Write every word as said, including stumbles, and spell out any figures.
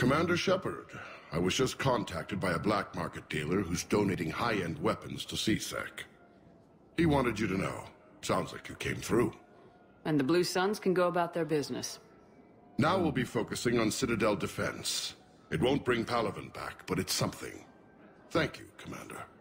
Commander Shepard, I was just contacted by a black market dealer who's donating high-end weapons to C SEC. He wanted you to know. Sounds like you came through. And the Blue Suns can go about their business. Now we'll be focusing on Citadel defense. It won't bring Palaven back, but it's something. Thank you, Commander.